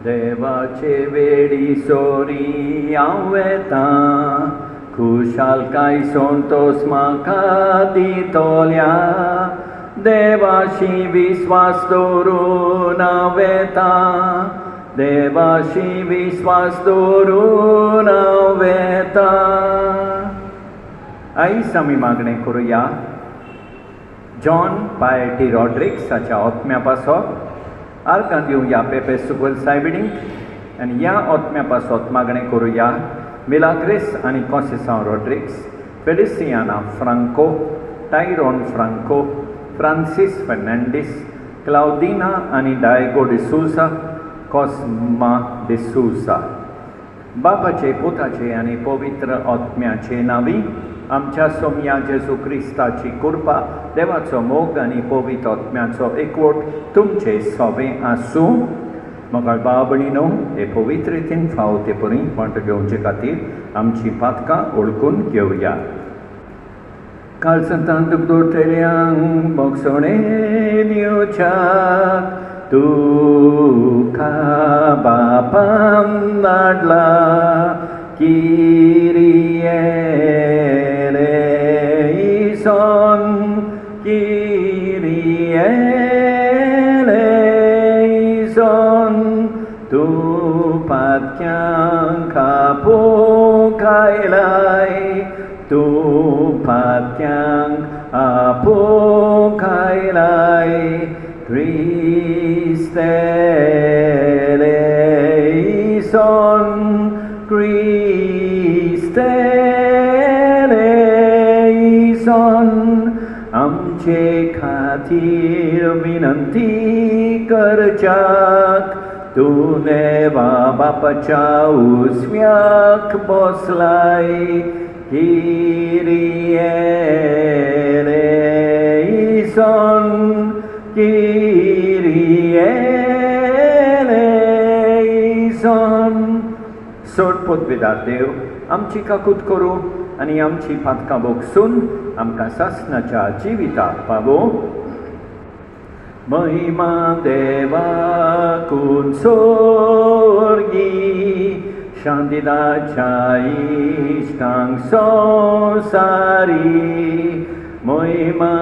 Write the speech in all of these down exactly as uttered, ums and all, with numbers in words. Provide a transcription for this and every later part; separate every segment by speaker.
Speaker 1: देवाचे वेळी सोरी हांवेता खुशाल काय संतोष म्हाका दितोल्या देवाशी विश्वास दवरून हांवेता देवाशी विश्वास दवरून हांवेता आयज आमी मागणें करुया जॉन पायटी रॉड्रिक्साच्या ओत्म्या पासत आर्कां दिवया पेपे सुगल सायबिडींक आनी ह्या ओत्म्या पासत मागणें करुया मिलाग्रेस आनी कॉन्सेसांव रॉड्रिक्स फेलिसियाना फ्रांको टायरॉन फ्रांको फ्रांसीस फेर्नांडीस क्लाउदिना आनी डायगो डिसूसा कॉस्मा डिसूसा बापाचे पुताचे आनी पवित्र ओत्म्याचे नांवी आमच्या सोम्या जेजू क्रिस्ताची कृपा देवाचो मोग आनी पवित्र ओत्म्याचो एकवट तुमचे सोबें आसूं मोगाळ भाव भयणीनो हे पवित्र रितीन फावो ते परी पंट घेवचे खातीर आमची पातकां ओळखून घेवया काल संतान दुख दोरतेल्यांक मोगसोणे दिवच्या तुका बापान धाडला किरिये eleison Kyrie eleison tu patkyang apokailai tu patkyang apokailai Christe eleison Christe आमचे खातीर विनंती करच्याक तूं देवा बापाच्या उजव्याक बसलाय किरिये eleison किरिये eleison सोड पदवीदार देव आमची काकूत करूं आनी आमची पातकां भोगसून आमकां सासणाच्या जिविताक पावो महिमा देवाकून सोर्गी शांतीदाच्या इश्टांक संवसारी महिमा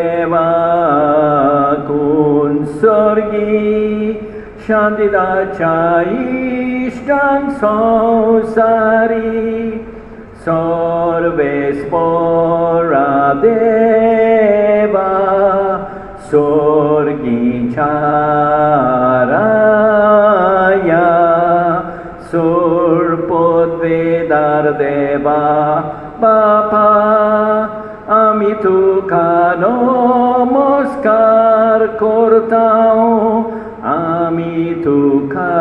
Speaker 1: देवाकून सोर्गी शांतीदाच्या इश्टांक संवसारी Sorvespora deva sorgicharaya surpodvedar deva bapa ami tuka namaskar kortao ami tuka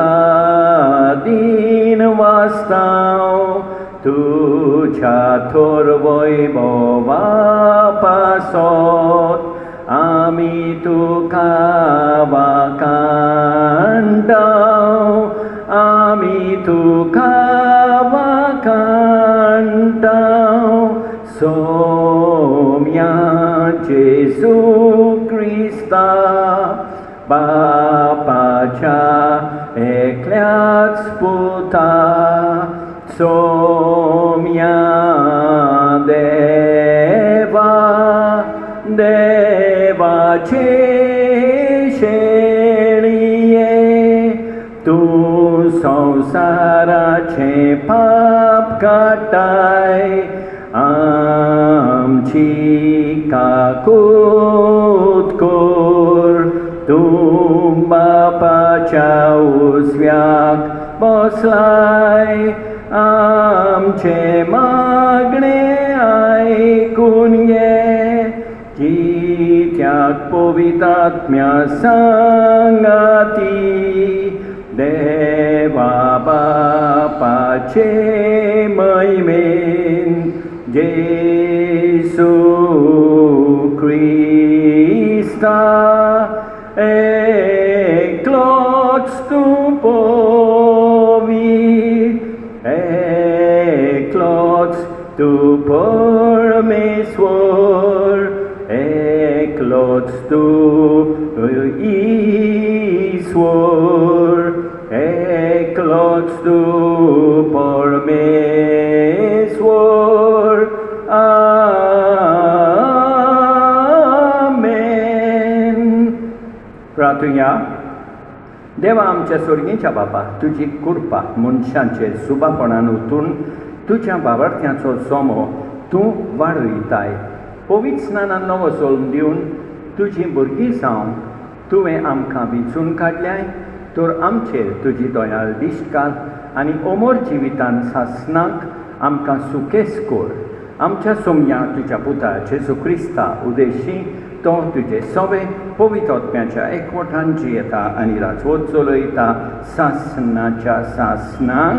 Speaker 1: din wastao तुझ्या थोर वैभवा पासत आमी तुका वाकांडाव आमी तुका वाकांडाव सोम्या जेजू क्रिस्ता बापाच्या एकल्याच पुता सोम्या देवा देवाचे शेळिये तूं संवसाराचे पाप काटाय आमची काकूत कोर तूं बापाच्या उजव्याक बसलाय आमचे मागणे आयकून घे जित्याक पवित्रात्म्या सांगाती देवा बापाचे महिमेन जेसू क्रिस्ता एकलोच तूं Tu परमेश्वर एकलोच तू ईश्वर तू परमेश्वर आमेन. प्रार्थुया. देवा आमच्या स्वर्गीच्या बापा, तुजी कृपा मनशांचे सुबापणान उतून तुज्या बाबार्थ्याचो सोमो तूं वाडयताय. पवित्र स्नानान नवो सोल दिवन तुजी भुरगीं जावंक तुवें आमकां वेंचून काडल्याय. तर आमचेर तुजी दयाळ दिश्ट घाल आनी अमर जिवितान सासणाक आमकां सुखेस कर. आमच्या सोमया तुज्या पुता जेजू क्रिस्ता उद्देशी तो तुजे सवे पवित्र आत्म्याच्या एकवटान जियेता आनी राजवट चलयता सासणाच्या सासणाक.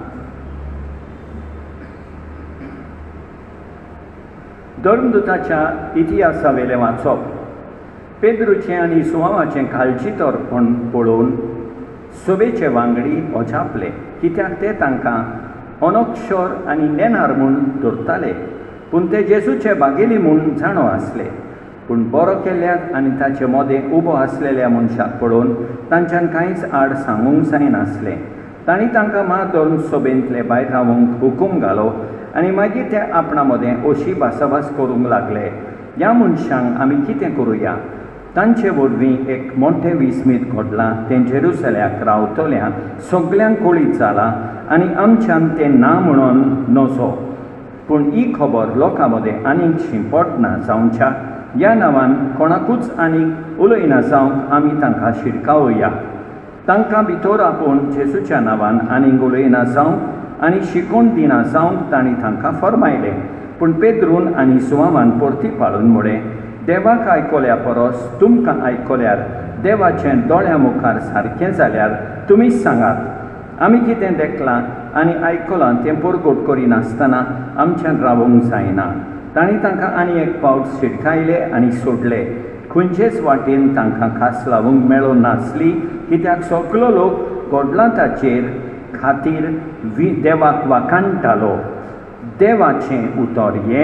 Speaker 1: धर्मदुताच्या इतिहासा वेलें वाचप. पेद्रूचें आनी सुवावाचें काळजीतोरपण पळोवन सभेचे वांगडी अजापले, कित्याक ते तांकां अनक्षर आनी नेनार म्हूण धरताले, पूण ते जेजूचे बागेली म्हूण जाणो आसले. पूण बरो केल्यार आनी ताचे मोदें उबो आसलेल्या मनशाक पळोवन तांच्यान कांयच आड सांगूंक जायनासलें. तांणी तांकां महाधर्म सभेंतले भायर रावंक हुकूम घालो आनी मागीर ते आपणा मदें अशी भासाभास करूंक लागले, ह्या मनशांक आमी कितें करुया? तांचे वरवीं एक मोठें विस्मीत घडलां. तें जेरुसल्याक रावतल्या सगल्यांक कळीत जालां आनी आमच्यान तें ना म्हणून नजो. पूण ही खबर लोकां मदें आनीक शिंपडना जावच्या ह्या नांवान कोणाकूच आनीक उलयना जावंक आमी तांकां शिडकावया. तांकां भितर आपूण जेजूच्या नांवान आनीक उलयना जावंक आनी शिकोवन दिना जावंक तांणी तांकां फरमायलें. पूण पेद्रून आनी सुवावान परती पाळून म्हळें, देवाक आयकल्या परस तुमकां आयकल्यार देवाचें दोळ्या मुखार सारकें जाल्यार तुमीच सांगात. आमी कितें देखलां आनी आयकलां तें परगट करिनासतना आमच्यान रावूंक जायना. तांणी तांकां आनी एक फावट शिडकायले आनी सोडले. खंयचेच वाटेन तांकां खास लावूंक मेळो नासली, कित्याक सगलो लोक घडलां ताचेर खातीर देवाक वाखाणटालो. देवाचें उतर हें,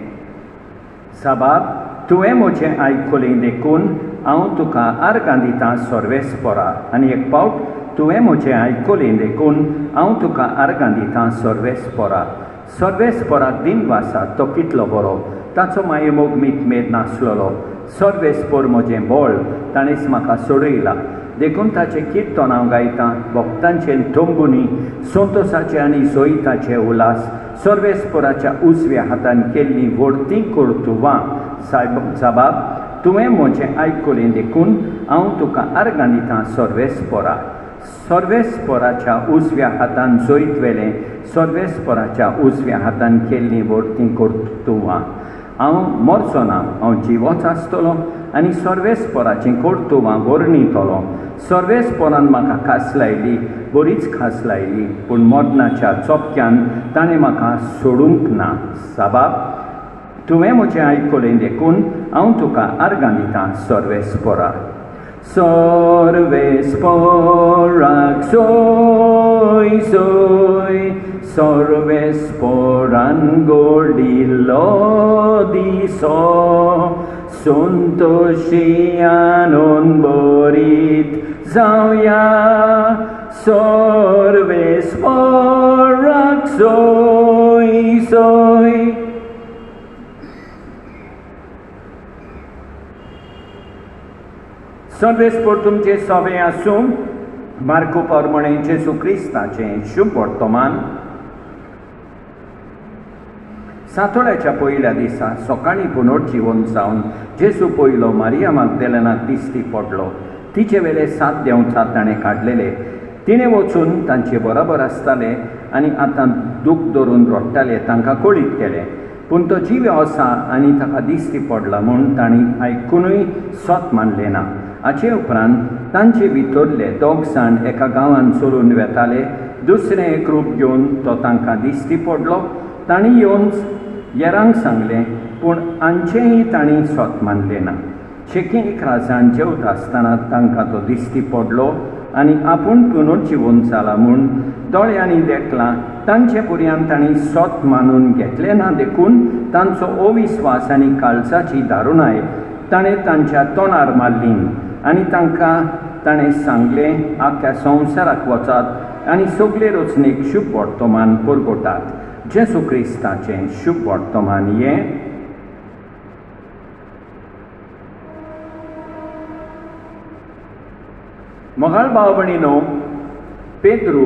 Speaker 1: साबाब, तुवें म्हजें आयकलें देखून हांव तुका आर्गां दितां सर्वेस्परा. आनी एक फावट तुवें म्हजें आयकलें देखून हांव तुका आर्गां दितां सर्वेस्परा. सर्वेस्पराक दिनवासाक तो कितलो बरो, ताचो मायेमोग मितमेद नासलोलो. सर्वेस्पर म्हजें बळ ताणेंच म्हाका सोडयलां. देखून ताचें किर्तन हांव गायतां, भक्तांचे तंबुनी, संतोसाचे आनी सोयिताचे उलास. सर्वेस्पराच्या उजव्या हातान केल्लीं व्हडतीं कर्तुवां. साबाब, तुवें म्हजें आयकलें देखून हांव तुका आर्गां दितां सर्वेस्परा. सर्वेस्पराच्या उजव्या हातान जोईत वेलें, सर्वेस्पराच्या उजव्या हातान केल्लीं व्हडतीं कर्तुवां. हांव मरचो ना, हांव जिवोच आसतलों आनी सर्वेस्पराचीं कर्तुवां वर्णितलों. सर्वेस्परान म्हाका खास लायली, बरीच खास लायली, पूण मरणाच्या चोपक्यान ताणें म्हाका सोडूंक ना. साबाब, तुवें म्हजें आयकलें देखून हांव तुका आर्गां दितां सर्वेस्परा. सर्वेस्पराक सोय सोय, सर्वेस्परान घडिल्लो दिसो, संतोशी आनंदभरीत जावया. सर्वेस्पराक सोय सोय. सर्वेस्पर तुमचे सवे आसूं. मार्को प्रमाणे जेजू क्रिस्ताचें शुभ वर्तमान. सातोळ्याच्या पयल्या दिसा सकाळीं पुनर्जीवन जावन जेजू पयलो मारिया माग्दलेनाक दिश्टी पडलो. तिचे वेले सात देंवचार ताणें काडलेले. तिणें वचून तांचे बरोबर आसताले आनी आतां दूख धरून रडटाले तांकां कळीत केलें. पूण तो जिवे आसा आनी ताका दिश्टी पडला म्हूण तांणी आयकुनूय स्वत मानलें ना. हाचे उपरांत तांचे भितरले दोग जाण एका गांवांत चलून वेताले. दुसरें एक रूप घेवन तो तांकां दिश्टी पडलो. तांणी येवन येरांक सांगलें, पूण आमचेंय तांणी स्वत मानलें ना. शेकी इकरा जाण जेवता आसतना तांकां तो दिश्टी पडलो आनी आपूण पुनर्जीवन जाला म्हूण दोळ्यांनी देखलां. तांचे पर्यंत तांणी स्वत मानून घेतलें ना. देखून तांचो अविस्वास आनी काळजाची दारुणाय ताणें तांच्या तोंडार मारली आनी तांकां ताणें सांगलें, आख्या संवसाराक वचात आनी सगळे रचनेक शुभ वर्तमान परगटात। जेसू क्रिस्ताचें शुभ वर्तमान हें मोगाळ भाव भयणीनो, पेद्रू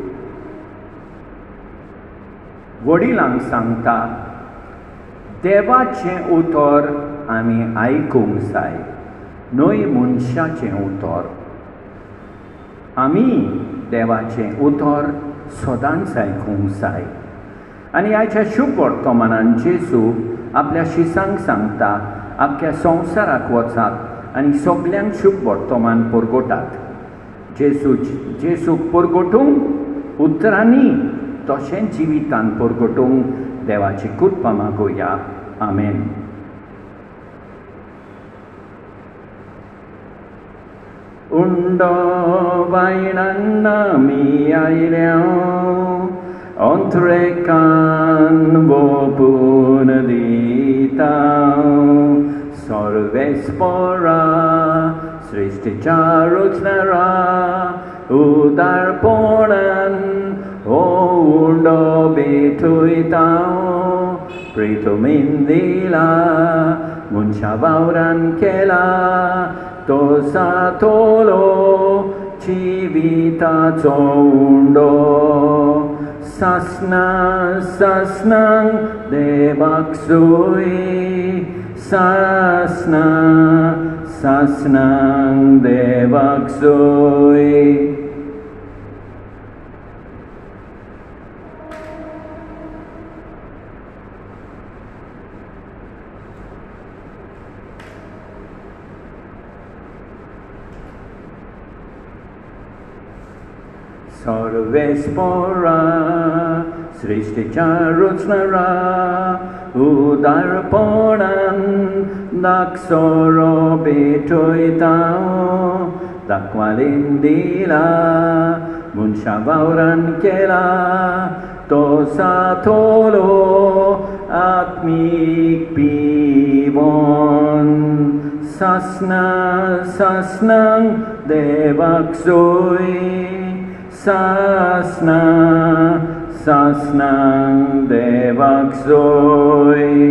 Speaker 1: वडिलांक सांगता, देवाचें उतर आमी आयकूंक जाय, न्हय मनशाचें उतर। आमी देवाचें उतर सदांच आयकूंक जाय। आनी आयच्या शुभ वर्तमानान जेजू आपल्या शिसांक सांगता, आख्ख्या संवसाराक वचात आनी सगल्यांक शुभ वर्तमान परगटात। जेजू जेजूक परगटूंक उतरांनी तशें जिवितान परगटूंक देवाची कृपा मागुया। आमेन। उंडो बायणान आमी आयल्या, अंतरेकान ओपून दिता, सर्वेस्परा सृश्टीच्या रचणारा, उदारपणान हो उंडो भेटयता, प्रितुमीन दिला, मनशा वावरान केला, तो सातोलो जिविताचो उंडो। सासना सासनांक देवाक सोय, सासना सासनांक देवाक सोय। सर्वेस्परा सृष्टीच्या रचणारा, उदारपणान दाखसरो भेटयता, दाखवालीन दिला, मनशा वावरान केला, तो सातोलो आत्मीक पिवोन। सासना सासनांक देवाक सोय, सासना सासनांक देवाक सोय।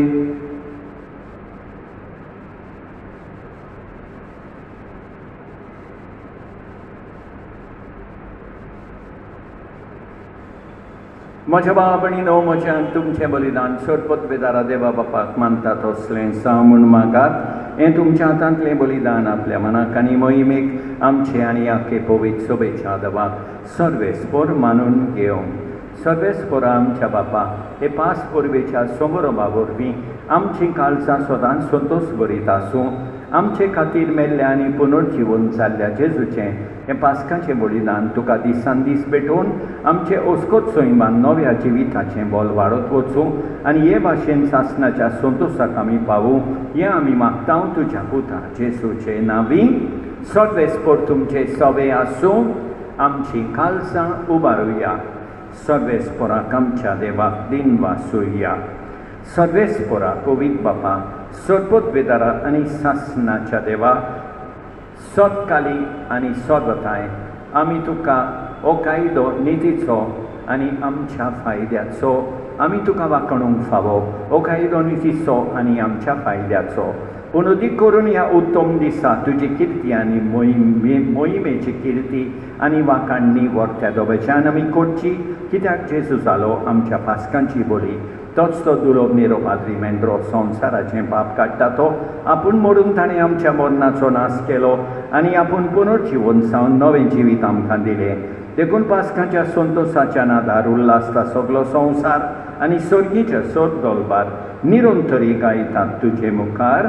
Speaker 1: म्हज्या भावा भयणीनो, म्हज्यान तुमचें बलिदान सोडपत बेदारा देवा बापाक मानता तसलें सा म्हूण मागात। हें तुमच्या हातांतलें बलिदान आपल्या मनाक आनी मोहिमेक आमचे आनी आख्खे पवित्र सभेच्या देवाक सर्वेस्पर मानून घेवंक। सर्वेस्परा आमच्या बापा, हे पास परबेच्या समारंभा वरवीं आमची काळजां सदांच संतोश भरीत आसूं। आमचे खातीर मेल्ल्या आनी पुनर्जीवन जाल्ल्या जेजूचें हें पास्काचें बलिदान तुका दिसान दीस भेटोवन आमचे ओस्कोत सैमान नव्या जिविताचें बोल वाडत वचूं आनी हे भाशेन सासणाच्या संतोशाक आमी पावूं, हें आमी मागता तुज्या पुता जेजूचे नांवी। सर्वेस्पर तुमचे सवे आसूं, आमची काळजां उबारुया। सर्वेस्पराक आमच्या देवाक दिन वासुया। सर्वेस्परा पवित्र बापा, सोडपत बेदारा आनी सासणाच्या देवा, सतकाली आनी सदताय आमी तुका हो कायदो नितीचो आनी आमच्या फायद्याचो आमी तुका वाखणूंक फावो। हो कायदो नितीचो आनी आमच्या फायद्याचो, पूण अदीक करून ह्या उत्तम दिसा तुजी किर्ती आनी मोहिमे मोहिमेची किर्ती आनी वाखाणणी व्हरत्या दोबेच्यान आमी करची, कित्याक जेजू जालो आमच्या पास्कांची बळी। तोच तो दुलोब निरोपाद्री मेंद्रो संवसाराचें पाप काडटा तो, आपूण मरून ताणें आमच्या मरणाचो नाश केलो आनी आपूण पुनर्जीवन सावन नवें जिवीत आमकां दिलें। देखून पास्काच्या संतोशाच्या नादार उल्हासता सगलो संवसार आनी सर्गीच्या सोद दोलबार निरंतरी गायतात तुजे मुखार।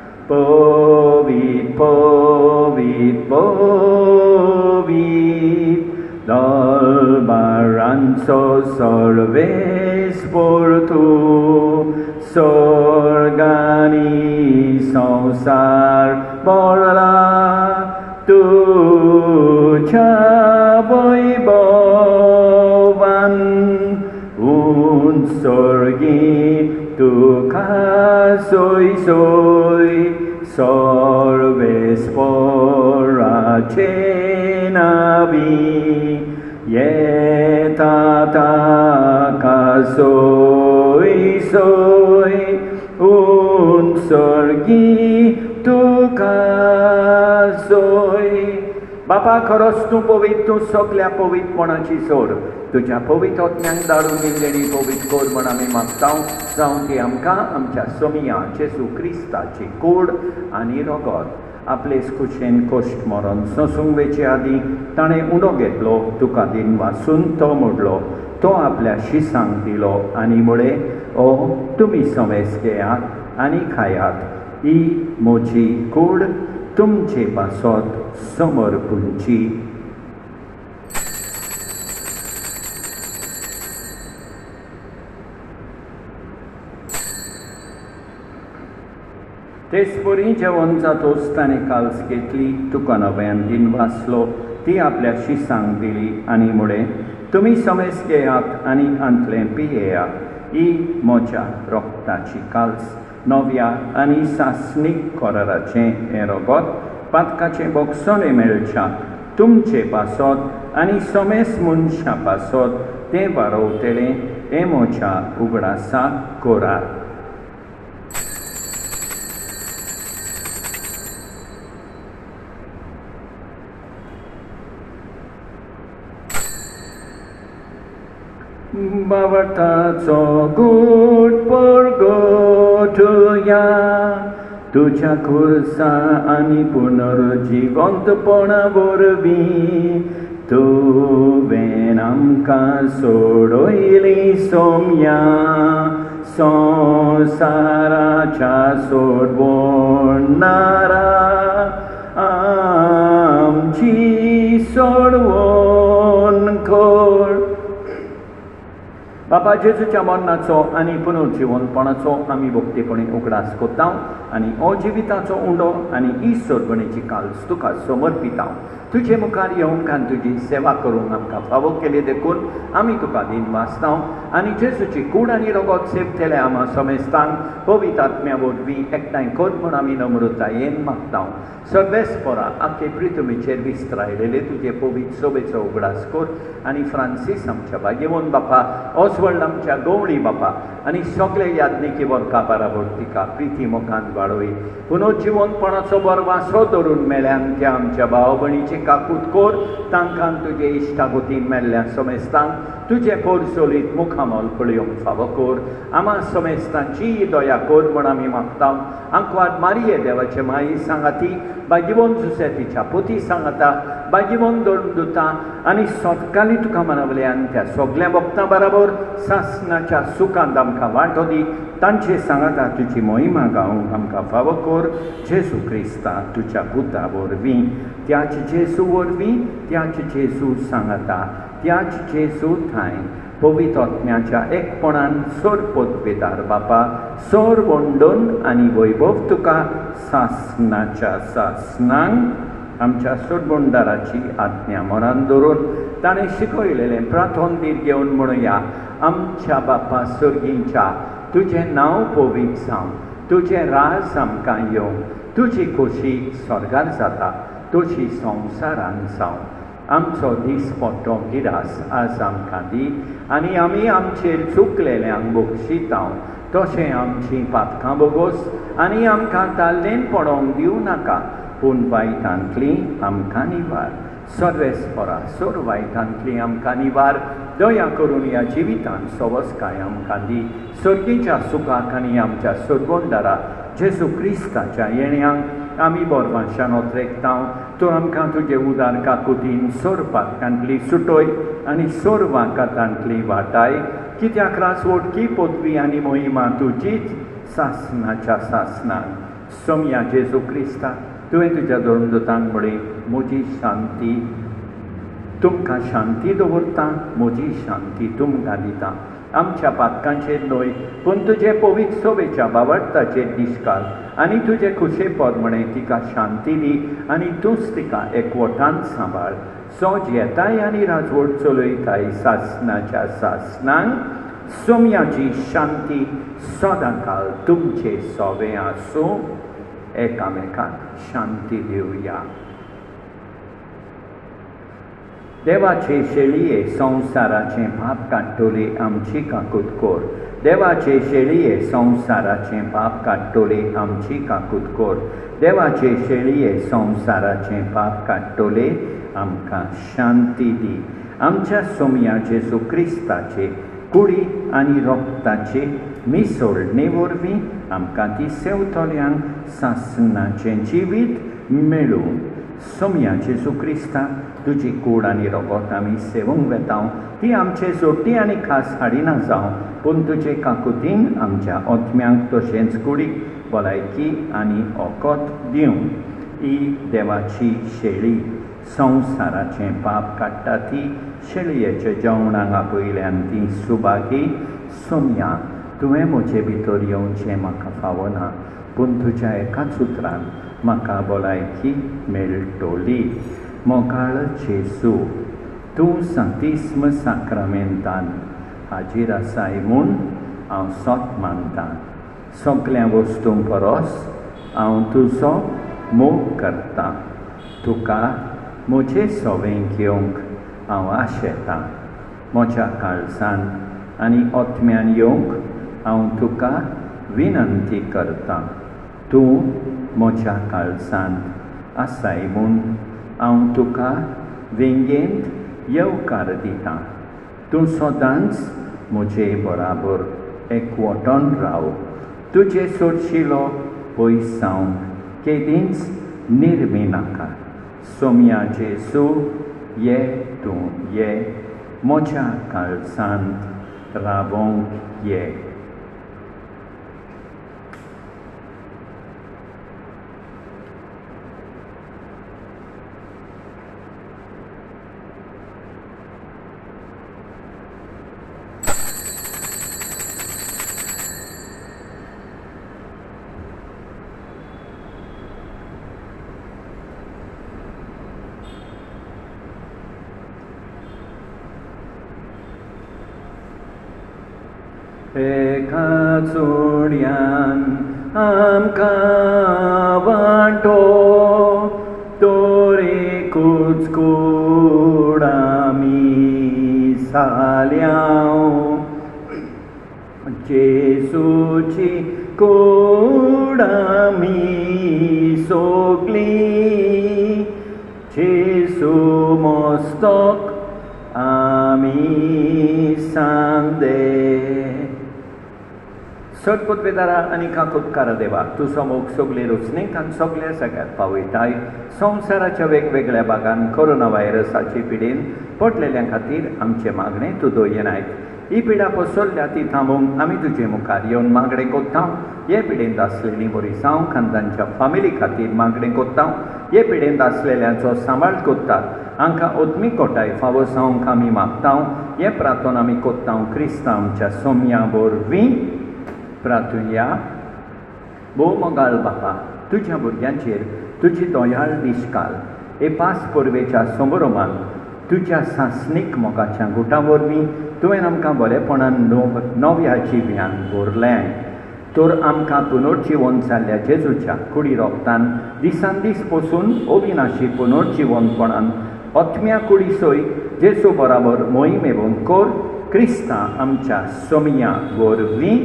Speaker 1: पवित पवित पवित दोलबारांचो सर्वेस्पर तूं, स्वर्गानी संवसार भरला तुझ्या वैभवान। उंच सर्गी तुका सोय सोय, सर्वेस्पराचे नावी, येता सोय सोय उंचर्गी तुका सोय. बापा खरोच तूं पवित्र, तूं सगल्या पवित्रपणाची सोर. तुज्या पवित्र आत्म्यांक धाडून दिल्लेली पवित्र कोर म्हण आमी मागता जावं ती आमकां आमच्या सोमिया जेजू क्रिस्ताची कूड आनी रगत आपलेच कुशेन कोश्ट मरण सोंसूंक वेचे आदीं ताणें उडो घेतलो, तुका दिन वाचून तो मोडलो, तो आपल्या शिसांक दिलो आनी म्हळे ओ तुमी समेस घेयात आनी खायात, ही म्हजी कूड तुमचे पासत समर्पूंची. तेच परी जेवण जातोच ताणें काल्स घेतली, तुका नव्यान दिन वाचलो, ती आपल्या शिसांक दिली आनी म्हळे तुमी समेस घेयात आनी अंतलें पियेयात, ही म्हज्या रोगताची काल्स, नव्या आनी सासणीक कोराराचें हें रगत पातकाचे बोगसोले मेळच्या तुमचे पासत आनी समेस मनशां पासत तें वारोवतलें हें म्हज्या उगडासा कोरार. बावटाचो गूट परगोटुया तुझ्या खुर्सा आनी पुनर्जिवंतपणा वरवीं, तुवें आमकां सोडयली सोम्या संवसाराच्या सोडवणारा, आमची सोडवण कर. बापा जेजूच्या मरणाचो आनी पुनर्जिवनपणाचो आमी भक्तीपणी उगडास कोत्ता आनी अजिविताचो उंडो आनी ही सोडवणेची काल्स तुका समर्पिता. तुजे मुखार येवंक आनी तुजी सेवा करूंक आमकां फावो केली देखून आमी तुका दिन वाचता आनी जेजूची कूड आनी रगत सेवतले आमा समेस्तांक पवित्र आत्म्या वरवीं एकठांय कर म्हूण आमी नम्रतायेन मागता. सर्वेस्परा आख्खे पृथ्वीचेर विस्तारलेले तुजे पवित्र सोबेचो उगडास कर आनी फ्रांसीस आमच्या बागेवून बापा, ऑस्वल्ड आमच्या गवळी बापा आनी सगळे याज्ञिकी वर्का बराबर तिका प्रिती मोगान वाडोय. पुनर्जिवनपणाचो बरो वासो धरून मेल्यान त्या आमच्या भाव भयणीचे काकूट कोर, तांकां तुजे इश्टागोतीन मेल्ल्या समेस्तांक तुजे पोरसोलीत मुखामोल पळयोवंक फावो कर. आमा समेस्तांची दया कर म्हण आमी मागता. आंकवार मारिये देवाचे माई सांगाती, बागिवोन जुसेतीच्या पोती सांगता, बागिवोन दोन दुता आनी सोतकाली तुका मनवल्यान त्या सगल्या भक्तां बराबर सासणाच्या सुखांत आमकां वांटो दी. तांचे सांगता तुजी मोहिमा गावंक आमकां फावो कर. जेजू क्रिस्ता तुज्या पुता वरवीं, त्याच जेजू वरवीं, त्याच जेजू सांगता, त्याच जेजू थाय पवित्र आत्म्याच्या एकपणान सोर पदवेदार बापा, सोर वंडोन आनी वैभव तुका सासणाच्या सासणांक आमच्या सोडबोंडाराची आज्ञा मनान दवरून ताणें शिकयलेलें प्रार्थोन दीर घेवन म्हणुया. आमच्या बापा सर्गीच्या, तुजें नांव पवित्र जावं, तुजें राज आमकां येवं, तुजी खोशी स्वर्गार जाता तशी संवसारान जावं. आमचो दीस पडटो गिरास आज आमकां दी आनी आमी आमचेर चुकलेल्यांक बक्षिता, तशें आमचीं पातकां बोगोस आनी आमकां ताल्लेन पडोवंक दिवं नाका, पूण वायटांतली आमकां निवार. सर्वेस्परा सोर वायटांतली आमकां निवार. दया करून ह्या जिवितांत सवस्काय आमकां दी. सर्गीच्या सुखाक आनी आमच्या सोडवणदारा जेजू क्रिस्ताच्या येण्याक आमी बोरवांशान ओतरेकता. तूं आमकां तुजे उदार काकुतीन सोर पातकांतली सुटोय आनी सोर वाकातांतली वाटाय, कित्याक रासवटकी पदवी आनी मोहिमा तुजीच सासणाच्या सासणान. सोम्या जेजू क्रिस्ता, तुवें तुज्या दोन दोतांक म्हळें म्हजी शांती तुमकां शांती दवरता, म्हजी शांती तुमकां दिता. आमच्या पातकांचेर न्हय पूण तुजे पवित्र सोबेच्या बावडताचेर दिश्काल आनी तुजे खुशेपद म्हणे तिका शांती दी आनी तूंच तिका एकवटान सांबाळ. सोज येताय आनी राजवट चलयताय सासणाच्या सासणांक. सोम्याची शांती सदांकाल तुमचे सोबे आसूं. एकामेकाक शांती दिवया. देवाचे शेळये संवसाराचे पाप काडटोले आमची काकूत कोर. देवाचे शेळये संवसाराचे पाप काडटोले आमची काकूत कोर. देवाचे शेळये संवसाराचे पाप काडटोले आमकां शांती दी. आमच्या सोमया जेजू क्रिस्ताचे कुडी आनी रोगताचे मिसळणे वरवीं आमकां ती सेवतोल्यांक सासणाचें जिवीत मेळूं. सोमया जेजू क्रिस्ता तुजी कूड आनी रोगोत आमी सेवूंक वेताव. ती आमचे जोडटी आनी खास हाडिना जावं, पूण तुजे काकुतीन आमच्या ओतम्यांक तशेंच कुडीक भलायकी आनी ओकोत दिवं. ही देवाची शेळी संवसाराचें पाप काडटा ती शेळयेच्या जेवणाक आपयल्यान ती सुभागी. सोमया तुवें म्हजे भितर येवचें म्हाका फावना, पूण तुज्या एकाच उतरान म्हाका भलायकी मेळटोली. मोगाळ जेजू, तूं सांतिस्म साक्रामेंतान हाजीर आसाय म्हूण हांव सोत मानतां. सगळ्या वस्तूंक परस हांव तुजो मोग करतां. तुका म्हजे सोवेंक येवंक हांव आशेतां. म्हज्या काळजान आनी ओतम्यान येवंक हांव तुका विनंती करतां. तूं म्हज्या काळजांत आसाय म्हूण हांव तुका वेंगेंत येवकार दितां. तूं सदांच म्हजे बराबर एकवटोन राव. तुजे सोडशिलो पयस जावंक केदींच निर्मी नाका. सोमया जेजू, ये तूं ये म्हज्या काळजांत रावोंक ये. एका चोडयान आमकां वांटो, तोरेकूच कूड आमी साल्याव. जेजूची कूड आमी सोगली, जेजू मस्तक आमी सांगदे. सटपुतवेदारा आनी काकुतकारा देवा, तुजो मोग सगळे रुचणीक आनी सगळ्या सगळ्यात पावयताय. संवसाराच्या वेगवेगळ्या भागांत कोरोना व्हायरसाचे पिडेन पडलेल्या खातीर आमचे मागणे तूं दोयनायत. ही पिडा पसरल्या ती थांबोवंक आमी तुजे मुखार येवन मागणें कोत्ता. हे पिडेंत आसलेलीं बरी जावंक आनी तांच्या फामिली खातीर मागणें कोत्ता. हे पिडेंत आसलेल्यांचो सांबाळ कोत्ता. हांकां ओतमी कोटाय फावो जावंक आमी मागता. हे प्रार्थना आमी कोत्ता क्रिस्ता आमच्या सोमया वरवीं. प्रार्थुया. भोव मोगाळ बापा, तुज्या भुरग्यांचेर तुजी दोयाळ दिश्काल हे पास परवेच्या समारोहांत तुज्या सासणीक मोगाच्या गुटा वरवीं तुवें आमकां बरेपणान नव नव्या जिव्यान भरलें. तर आमकां पुनर्जिवन जाल्ल्या जेजूच्या कुडी रोगतान दिसान दीस पसून अविनाशी पुनर्जिवनपणान ओतम्या कुडी सोय जेजू बराबर मोहिमेवन कोर. क्रिस्ता आमच्या सोमया वरवीं.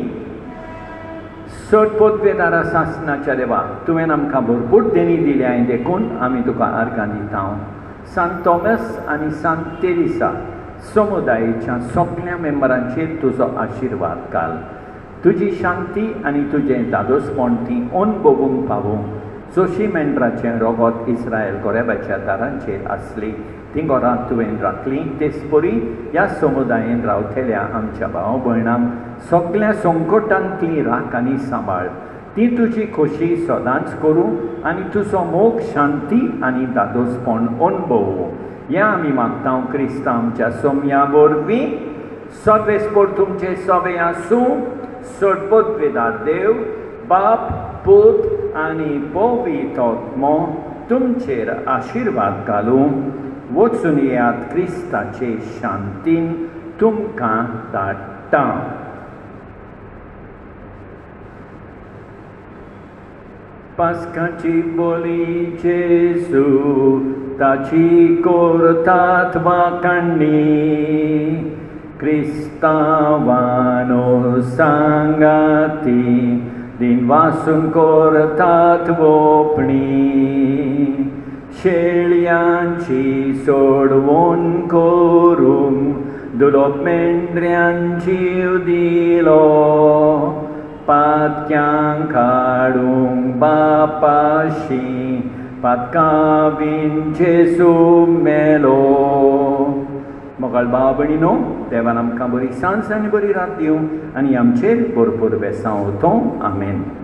Speaker 1: सटपोतवेदारा सासणाच्या देवा, तुवें आमकां भरपूर देणी दिल्याय देखून आमी तुका आर्गां दिता. सांत थॉमस आनी सांत तेरेसा समुदायाच्या सगळ्या मेंबरांचेर तुजो आशिर्वाद घाल. तुजी शांती आनी तुजें दादोसपण ती अणभवूंक पावूं. जशी मेंढराचें रोगोत इस्रायल गोरेबाच्या दारांचेर आसली ती घरां तुवें राखलीं, तेच परी ह्या समुदायान रावतल्या आमच्या भाव भयणांक सगळ्या संकटांतली राख आनी सांबाळ. ती तुजी खोशी सदांच करूं आनी तुजो मोग शांती आनी दादोसपण अणभवूं. हें आमी मागता क्रिस्ता आमच्या सोमया वरवीं. सर्वेस्पर तुमचे सवे आसूं. सटपोतवेदार देव, बाप, पूत आनी पवित्र आत्मो तुमचेर आशिर्वाद घालूं. वचून येयात क्रिस्ताचे शांतीन तुमकां धाडटा. पास्काची बोली जेजू ताची कोरतात वाकांनी क्रिस्तावानो सांगाती दिन वासून कोरतात वोपणी शेळयांची सोडवून करूंक दुलोप मेंढऱ्यांची दिलो पातक्यांक काडूंक बापाशी पातकां बीन जेसू मेलो मोगाळ भाव भयणीनो देवान आमकां बरी सांज आनी बरी रात दिवं आनी आमचेर भरपूर बेसांव उठोवं आमेन.